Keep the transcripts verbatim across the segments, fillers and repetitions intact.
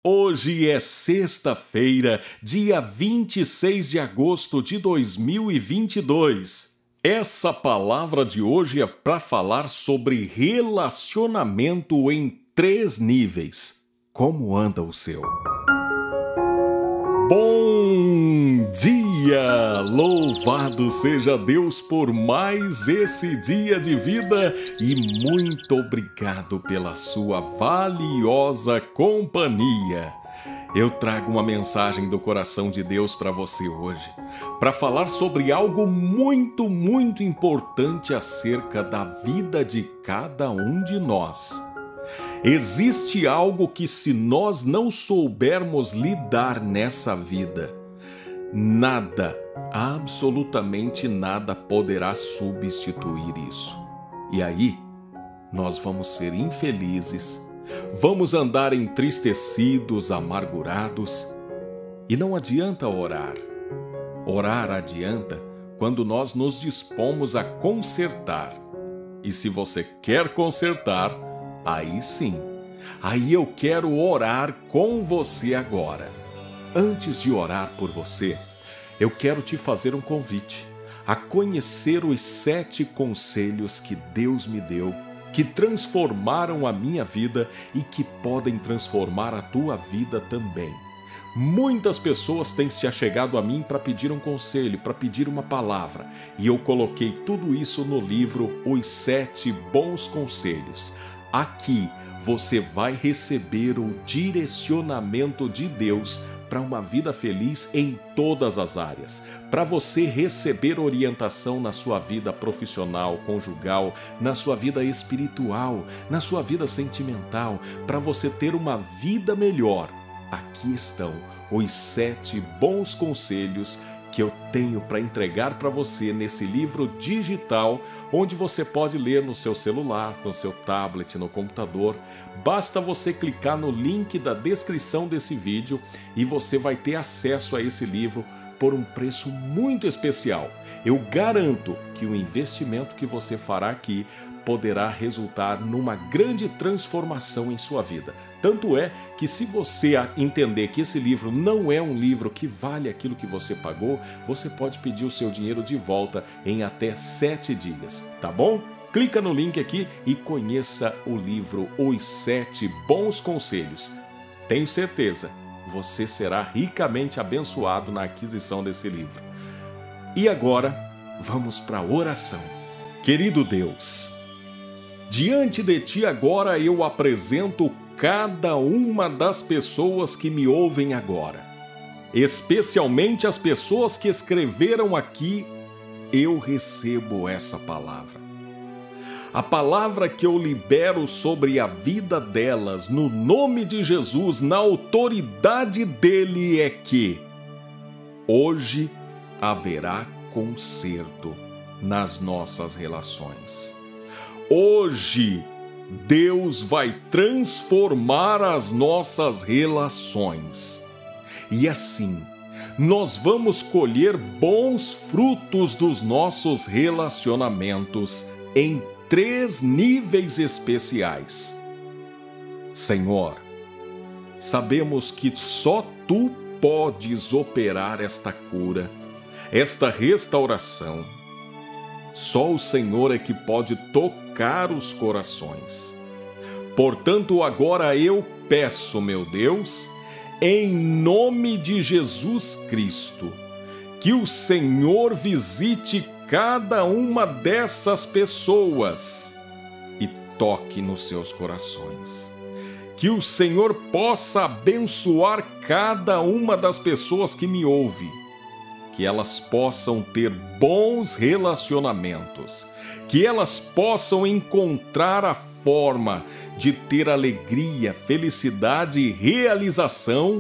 Hoje é sexta-feira, dia vinte e seis de agosto de dois mil e vinte e dois. Essa palavra de hoje é para falar sobre relacionamento em três níveis. Como anda o seu? Bom dia! Louvado seja Deus por mais esse dia de vida e muito obrigado pela sua valiosa companhia. Eu trago uma mensagem do coração de Deus para você hoje, para falar sobre algo muito, muito importante acerca da vida de cada um de nós. Existe algo que, se nós não soubermos lidar nessa vida, nada, absolutamente nada poderá substituir isso. E aí, nós vamos ser infelizes, vamos andar entristecidos, amargurados, e não adianta orar. Orar adianta quando nós nos dispomos a consertar. E se você quer consertar, aí sim, aí eu quero orar com você agora. Antes de orar por você, eu quero te fazer um convite a conhecer os sete conselhos que Deus me deu, que transformaram a minha vida e que podem transformar a tua vida também. Muitas pessoas têm se achegado a mim para pedir um conselho, para pedir uma palavra, e eu coloquei tudo isso no livro Os Sete Bons Conselhos. Aqui você vai receber o direcionamento de Deus para uma vida feliz em todas as áreas, para você receber orientação na sua vida profissional, conjugal, na sua vida espiritual, na sua vida sentimental, para você ter uma vida melhor. Aqui estão os sete bons conselhos que eu tenho para entregar para você nesse livro digital, onde você pode ler no seu celular, no seu tablet, no computador. Basta você clicar no link da descrição desse vídeo e você vai ter acesso a esse livro por um preço muito especial. Eu garanto que o investimento que você fará aqui poderá resultar numa grande transformação em sua vida. Tanto é que, se você entender que esse livro não é um livro que vale aquilo que você pagou, você pode pedir o seu dinheiro de volta em até sete dias, tá bom? Clica no link aqui e conheça o livro Os Sete Bons Conselhos. Tenho certeza, você será ricamente abençoado na aquisição desse livro. E agora, vamos para a oração. Querido Deus, diante de Ti agora eu apresento cada uma das pessoas que me ouvem agora, especialmente as pessoas que escreveram aqui. Eu recebo essa palavra. A palavra que eu libero sobre a vida delas, no nome de Jesus, na autoridade dele, é que hoje haverá conserto nas nossas relações. Hoje, Deus vai transformar as nossas relações. E assim, nós vamos colher bons frutos dos nossos relacionamentos em três níveis especiais. Senhor, sabemos que só Tu podes operar esta cura, esta restauração. Só o Senhor é que pode tocar os corações. Portanto, agora eu peço, meu Deus, em nome de Jesus Cristo, que o Senhor visite cada uma dessas pessoas e toque nos seus corações. Que o Senhor possa abençoar cada uma das pessoas que me ouvem, que elas possam ter bons relacionamentos, que elas possam encontrar a forma de ter alegria, felicidade e realização,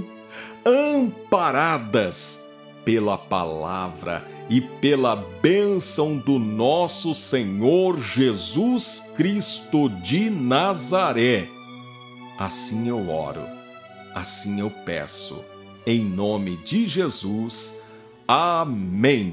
amparadas pela palavra e pela bênção do nosso Senhor Jesus Cristo de Nazaré. Assim eu oro, assim eu peço, em nome de Jesus. Amém.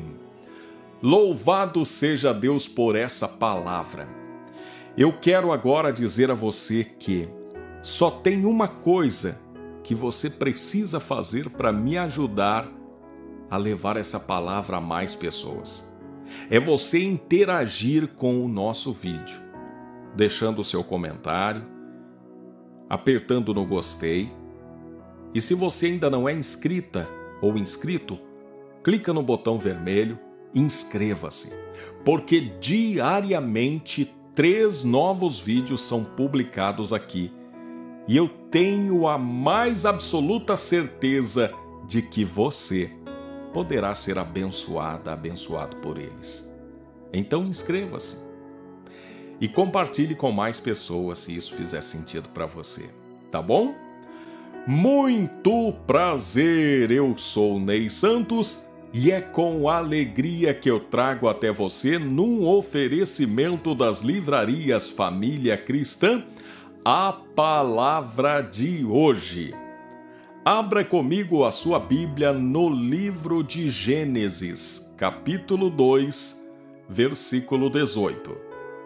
Louvado seja Deus por essa palavra. Eu quero agora dizer a você que só tem uma coisa que você precisa fazer para me ajudar a levar essa palavra a mais pessoas. É você interagir com o nosso vídeo, deixando o seu comentário, apertando no gostei. E se você ainda não é inscrita ou inscrito, clica no botão vermelho e inscreva-se, porque diariamente três novos vídeos são publicados aqui e eu tenho a mais absoluta certeza de que você poderá ser abençoada, abençoado por eles. Então inscreva-se e compartilhe com mais pessoas se isso fizer sentido para você, tá bom? Muito prazer, eu sou Ney Santos e é com alegria que eu trago até você, num oferecimento das livrarias Família Cristã, a palavra de hoje. Abra comigo a sua Bíblia no livro de Gênesis, capítulo dois, versículo dezoito.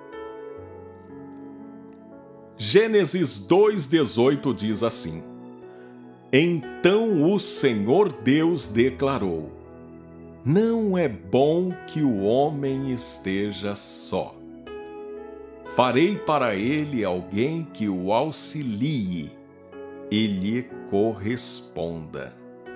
Gênesis dois, dezoito diz assim: Então o Senhor Deus declarou: Não é bom que o homem esteja só. Farei para ele alguém que o auxilie e lhe corresponda.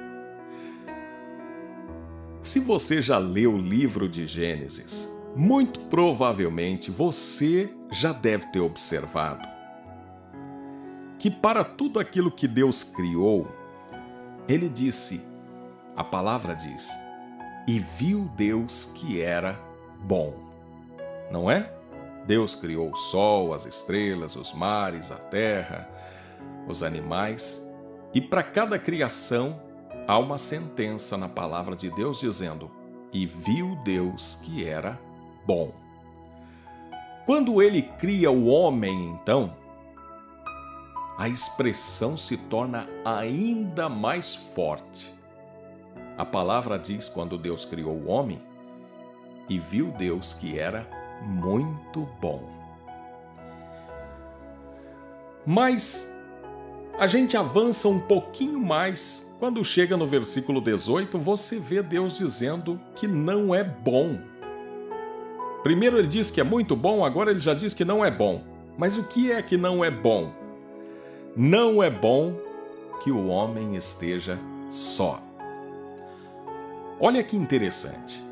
Se você já leu o livro de Gênesis, muito provavelmente você já deve ter observado que para tudo aquilo que Deus criou, ele disse, a palavra diz, e viu Deus que era bom. Não é? Deus criou o sol, as estrelas, os mares, a terra, os animais, e para cada criação há uma sentença na palavra de Deus dizendo, e viu Deus que era bom. Quando ele cria o homem, então, a expressão se torna ainda mais forte. A palavra diz, quando Deus criou o homem, e viu Deus que era muito bom. Mas a gente avança um pouquinho mais. Quando chega no versículo dezoito, você vê Deus dizendo que não é bom. Primeiro ele diz que é muito bom, agora ele já diz que não é bom. Mas o que é que não é bom? Não é bom que o homem esteja só. Olha que interessante.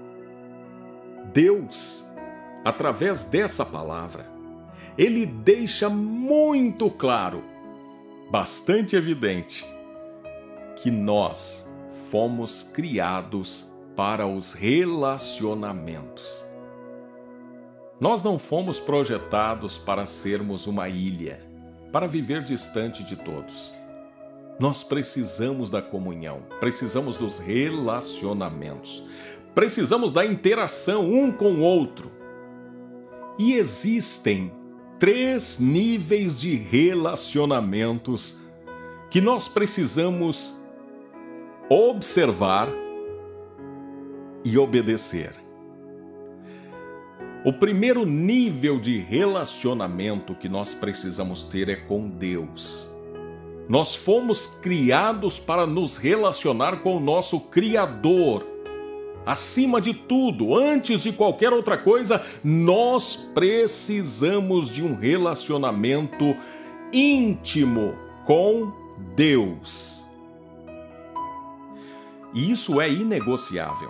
Deus, através dessa palavra, ele deixa muito claro, bastante evidente, que nós fomos criados para os relacionamentos. Nós não fomos projetados para sermos uma ilha, para viver distante de todos. Nós precisamos da comunhão, precisamos dos relacionamentos, precisamos da interação um com o outro. E existem três níveis de relacionamentos que nós precisamos observar e obedecer. O primeiro nível de relacionamento que nós precisamos ter é com Deus. Nós fomos criados para nos relacionar com o nosso Criador. Acima de tudo, antes de qualquer outra coisa, nós precisamos de um relacionamento íntimo com Deus. E isso é inegociável.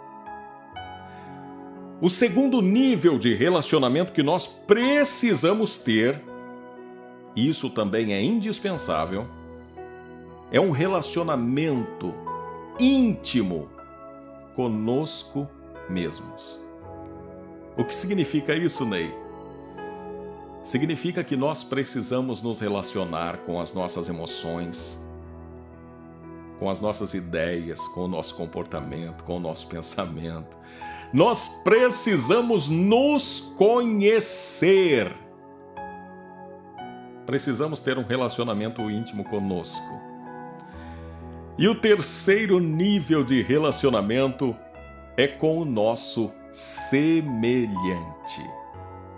O segundo nível de relacionamento que nós precisamos ter, e isso também é indispensável, é um relacionamento íntimo conosco mesmos. O que significa isso, Ney? Significa que nós precisamos nos relacionar com as nossas emoções, com as nossas ideias, com o nosso comportamento, com o nosso pensamento. Nós precisamos nos conhecer. Precisamos ter um relacionamento íntimo conosco. E o terceiro nível de relacionamento é com o nosso semelhante.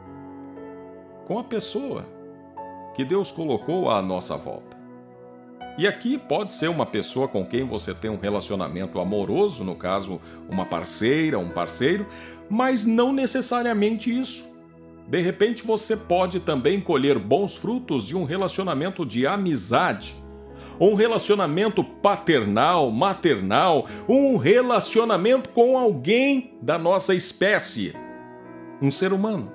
Com a pessoa que Deus colocou à nossa volta. E aqui pode ser uma pessoa com quem você tem um relacionamento amoroso, no caso, uma parceira, um parceiro, mas não necessariamente isso. De repente você pode também colher bons frutos de um relacionamento de amizade, um relacionamento paternal, maternal, um relacionamento com alguém da nossa espécie, um ser humano.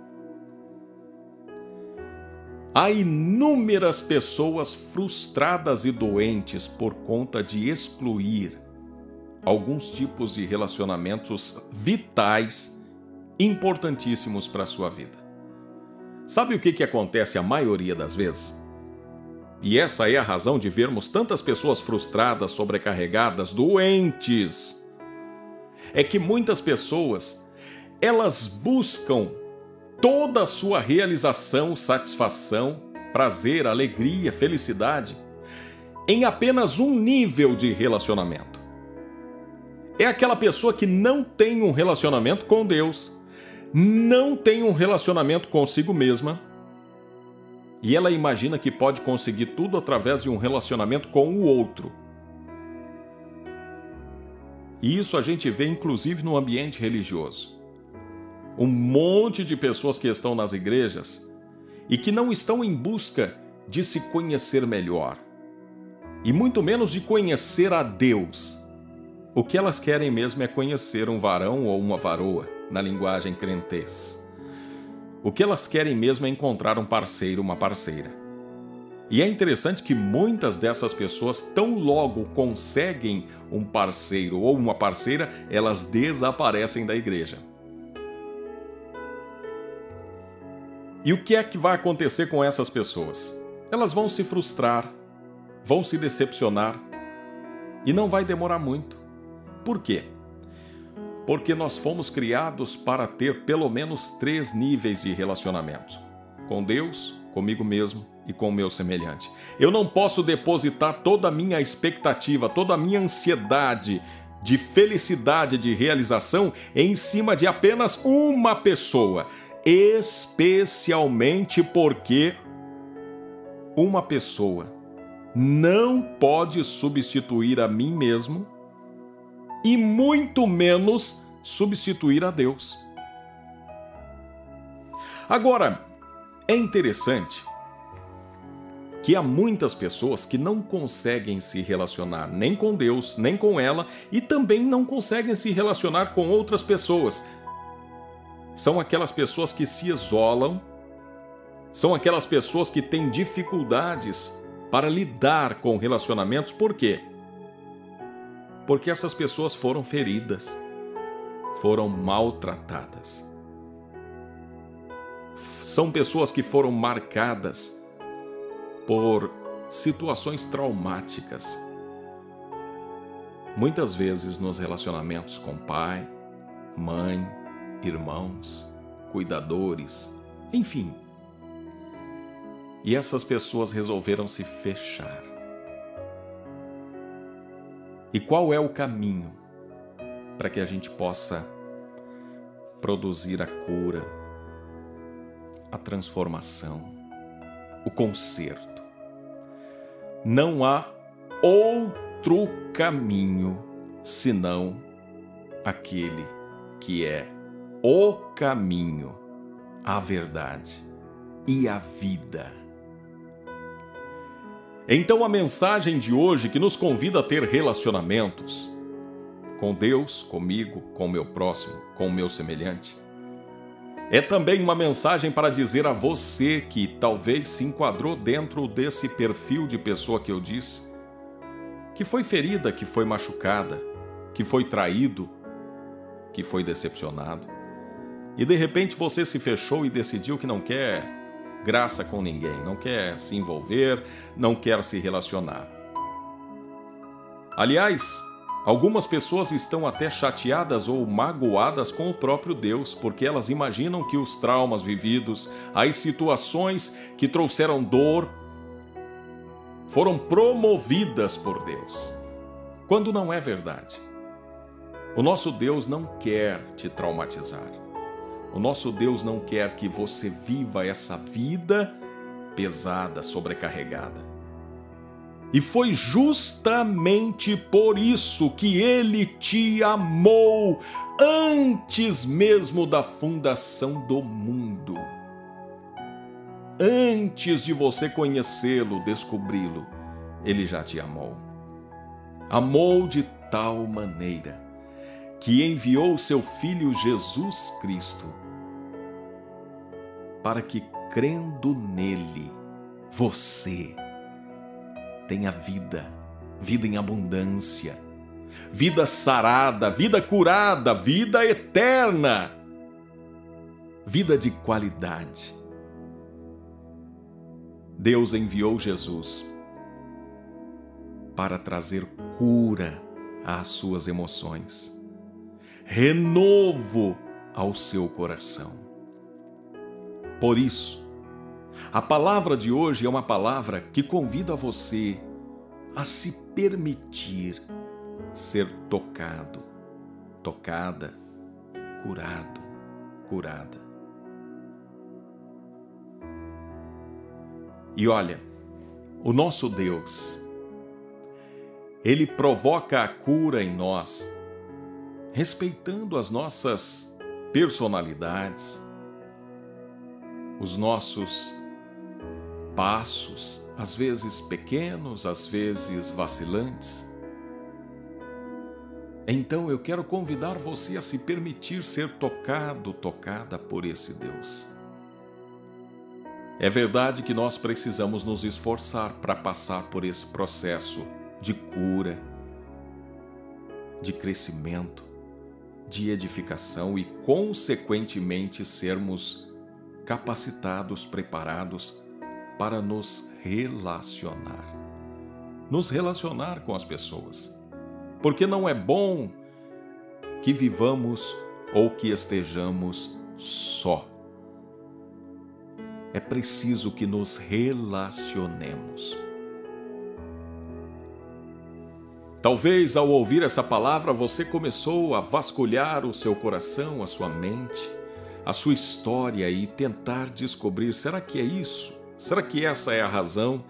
Há inúmeras pessoas frustradas e doentes por conta de excluir alguns tipos de relacionamentos vitais importantíssimos para a sua vida. Sabe o que que acontece a maioria das vezes? E essa é a razão de vermos tantas pessoas frustradas, sobrecarregadas, doentes. É que muitas pessoas, elas buscam toda a sua realização, satisfação, prazer, alegria, felicidade em apenas um nível de relacionamento. É aquela pessoa que não tem um relacionamento com Deus, não tem um relacionamento consigo mesma, e ela imagina que pode conseguir tudo através de um relacionamento com o outro. E isso a gente vê inclusive no ambiente religioso. Um monte de pessoas que estão nas igrejas e que não estão em busca de se conhecer melhor, e muito menos de conhecer a Deus. O que elas querem mesmo é conhecer um varão ou uma varoa, na linguagem crentez. O que elas querem mesmo é encontrar um parceiro, uma parceira. E é interessante que muitas dessas pessoas, tão logo conseguem um parceiro ou uma parceira, elas desaparecem da igreja. E o que é que vai acontecer com essas pessoas? Elas vão se frustrar, vão se decepcionar, e não vai demorar muito. Por quê? Porque nós fomos criados para ter pelo menos três níveis de relacionamento: com Deus, comigo mesmo e com o meu semelhante. Eu não posso depositar toda a minha expectativa, toda a minha ansiedade de felicidade, de realização em cima de apenas uma pessoa, especialmente porque uma pessoa não pode substituir a mim mesmo e muito menos substituir a Deus. Agora, é interessante que há muitas pessoas que não conseguem se relacionar nem com Deus, nem com ela, e também não conseguem se relacionar com outras pessoas. São aquelas pessoas que se isolam, são aquelas pessoas que têm dificuldades para lidar com relacionamentos. Por quê? Porque essas pessoas foram feridas, foram maltratadas. São pessoas que foram marcadas por situações traumáticas. Muitas vezes nos relacionamentos com pai, mãe, irmãos, cuidadores, enfim. E essas pessoas resolveram se fechar. E qual é o caminho para que a gente possa produzir a cura, a transformação, o conserto? Não há outro caminho senão aquele que é o caminho, a verdade e a vida. Então a mensagem de hoje, que nos convida a ter relacionamentos com Deus, comigo, com o meu próximo, com o meu semelhante, é também uma mensagem para dizer a você que talvez se enquadrou dentro desse perfil de pessoa que eu disse, que foi ferida, que foi machucada, que foi traído, que foi decepcionado, e de repente você se fechou e decidiu que não quer graça com ninguém, não quer se envolver, não quer se relacionar. Aliás, algumas pessoas estão até chateadas ou magoadas com o próprio Deus, porque elas imaginam que os traumas vividos, as situações que trouxeram dor, foram promovidas por Deus, quando não é verdade. O nosso Deus não quer te traumatizar. O nosso Deus não quer que você viva essa vida pesada, sobrecarregada. E foi justamente por isso que Ele te amou antes mesmo da fundação do mundo. Antes de você conhecê-lo, descobri-lo, Ele já te amou. Amou de tal maneira que enviou seu Filho Jesus Cristo para que, crendo nele, você tenha vida, vida em abundância, vida sarada, vida curada, vida eterna, vida de qualidade. Deus enviou Jesus para trazer cura às suas emoções, renovo ao seu coração. Por isso, a palavra de hoje é uma palavra que convida você a se permitir ser tocado, tocada, curado, curada. E olha, o nosso Deus, Ele provoca a cura em nós, respeitando as nossas personalidades, os nossos passos, às vezes pequenos, às vezes vacilantes. Então eu quero convidar você a se permitir ser tocado, tocada por esse Deus. É verdade que nós precisamos nos esforçar para passar por esse processo de cura, de crescimento, de edificação e, consequentemente, sermos capacitados, preparados para nos relacionar. Nos relacionar com as pessoas. Porque não é bom que vivamos ou que estejamos só. É preciso que nos relacionemos. Talvez ao ouvir essa palavra você começou a vasculhar o seu coração, a sua mente, a sua história e tentar descobrir, será que é isso? Será que essa é a razão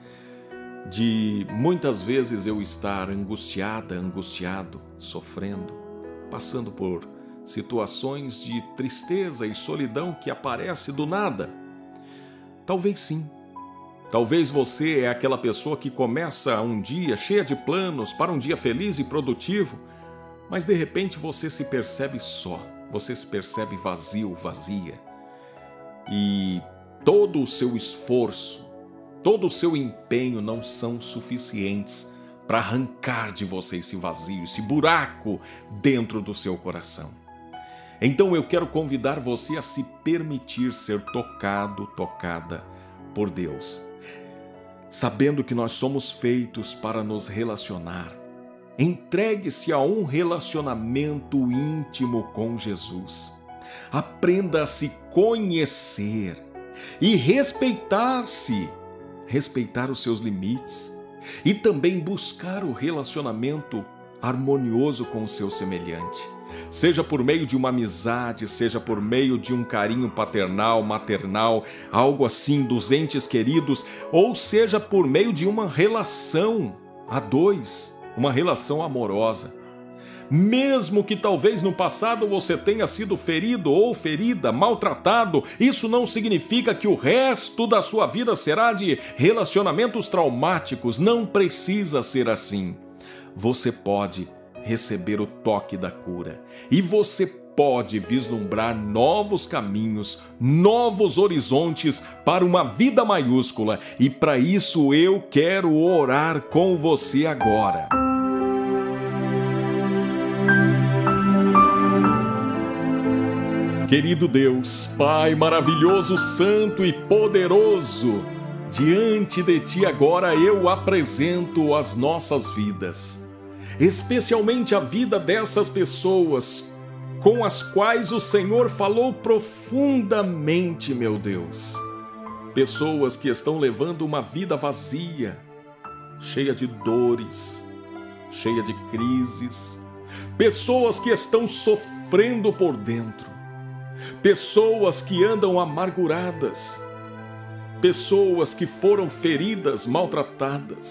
de muitas vezes eu estar angustiada, angustiado, sofrendo, passando por situações de tristeza e solidão que aparece do nada? Talvez sim. Talvez você é aquela pessoa que começa um dia cheia de planos para um dia feliz e produtivo, mas de repente você se percebe só, você se percebe vazio, vazia. E todo o seu esforço, todo o seu empenho não são suficientes para arrancar de você esse vazio, esse buraco dentro do seu coração. Então eu quero convidar você a se permitir ser tocado, tocada por Deus. Sabendo que nós somos feitos para nos relacionar. Entregue-se a um relacionamento íntimo com Jesus. Aprenda a se conhecer e respeitar-se, respeitar os seus limites e também buscar o relacionamento harmonioso com o seu semelhante. Seja por meio de uma amizade, seja por meio de um carinho paternal, maternal, algo assim dos entes queridos, ou seja por meio de uma relação a dois, uma relação amorosa. Mesmo que talvez no passado você tenha sido ferido ou ferida, maltratado, isso não significa que o resto da sua vida será de relacionamentos traumáticos. Não precisa ser assim. Você pode receber o toque da cura e você pode vislumbrar novos caminhos, novos horizontes para uma vida maiúscula, e para isso eu quero orar com você agora. Querido Deus, Pai maravilhoso, santo e poderoso, diante de Ti agora eu apresento as nossas vidas, especialmente a vida dessas pessoas com as quais o Senhor falou profundamente, meu Deus. Pessoas que estão levando uma vida vazia, cheia de dores, cheia de crises. Pessoas que estão sofrendo por dentro. Pessoas que andam amarguradas. Pessoas que foram feridas, maltratadas.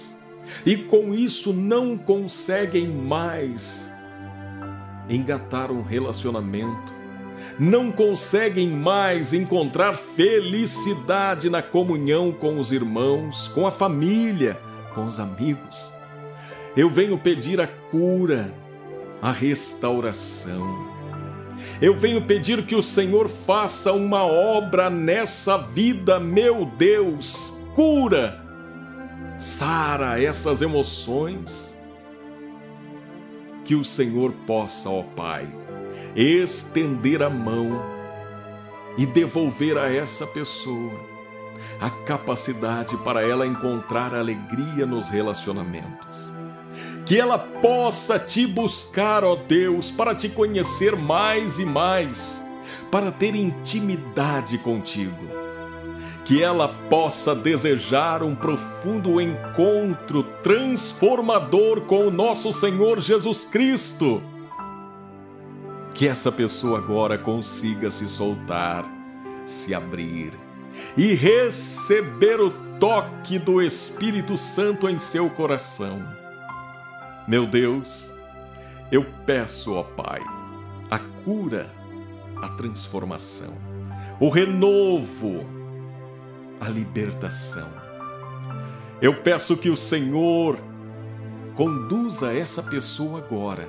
e com isso não conseguem mais engatar um relacionamento, não conseguem mais encontrar felicidade na comunhão com os irmãos, com a família, com os amigos. Eu venho pedir a cura, a restauração. Eu venho pedir que o Senhor faça uma obra nessa vida, meu Deus, cura, sara essas emoções. Que o Senhor possa, ó Pai, estender a mão e devolver a essa pessoa a capacidade para ela encontrar alegria nos relacionamentos. Que ela possa te buscar, ó Deus, para te conhecer mais e mais, para ter intimidade contigo. Que ela possa desejar um profundo encontro transformador com o nosso Senhor Jesus Cristo. Que essa pessoa agora consiga se soltar, se abrir e receber o toque do Espírito Santo em seu coração. Meu Deus, eu peço, ó Pai, a cura, a transformação, o renovo, a libertação. Eu peço que o Senhor conduza essa pessoa agora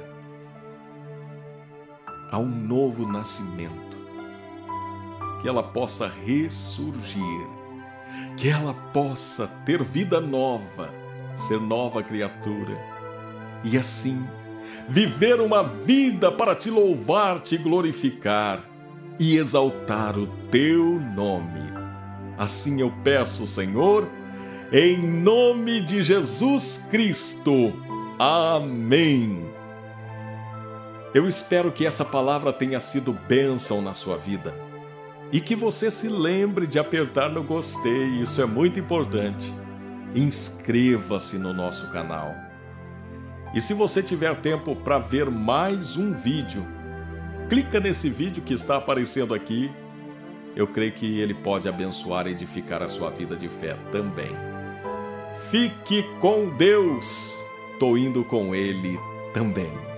a um novo nascimento, que ela possa ressurgir, que ela possa ter vida nova, ser nova criatura, e assim viver uma vida para te louvar, te glorificar e exaltar o teu nome. Assim eu peço, Senhor, em nome de Jesus Cristo. Amém. Eu espero que essa palavra tenha sido bênção na sua vida e que você se lembre de apertar no gostei, isso é muito importante. Inscreva-se no nosso canal. E se você tiver tempo para ver mais um vídeo, clica nesse vídeo que está aparecendo aqui. Eu creio que ele pode abençoar e edificar a sua vida de fé também. Fique com Deus, tô indo com Ele também.